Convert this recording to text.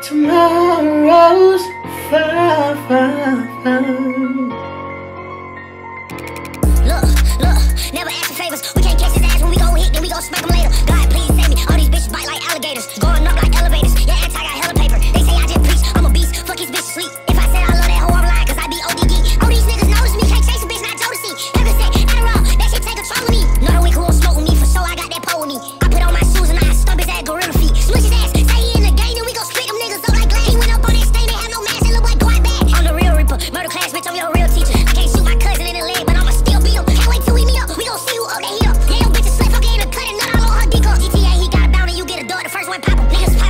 Tomorrow's fine. Look, never ask for favors. We can't catch his ass when we gon' hit, then we gon' smack him later. God, please save me. All these bitches bite like alligators, going up like elevators. Yeah, anti got hella paper. They say I just preach, I'm a beast. Fuck his bitch sleep. If I said I love that hoe, I'm lying, cause I be OD geek. All these niggas notice me, can't chase a bitch, not Jodeci. Heaven said, Adderall, that shit take control of me. Know the weak who won't smoke with me, for sure I got that pole with me. I put on my shoes and I stomp his ass gorilla feet. Switch his ass, say he in the game, then we gon' split them niggas up like glass. He went up on that stage, they have no mask, and little boy going bad. I'm the real Reaper, murder class, bitch, I'm your real teacher. I can't shoot my cousin in the leg, but I'ma still beat him. Can't wait till we meet up, we gon' see who up that heat up. Yeah, your bitch is slut, fuck, ain't a cut and nut all on her dick up. GTA, he got a bounty, you get a dog, the first one pop him. Niggas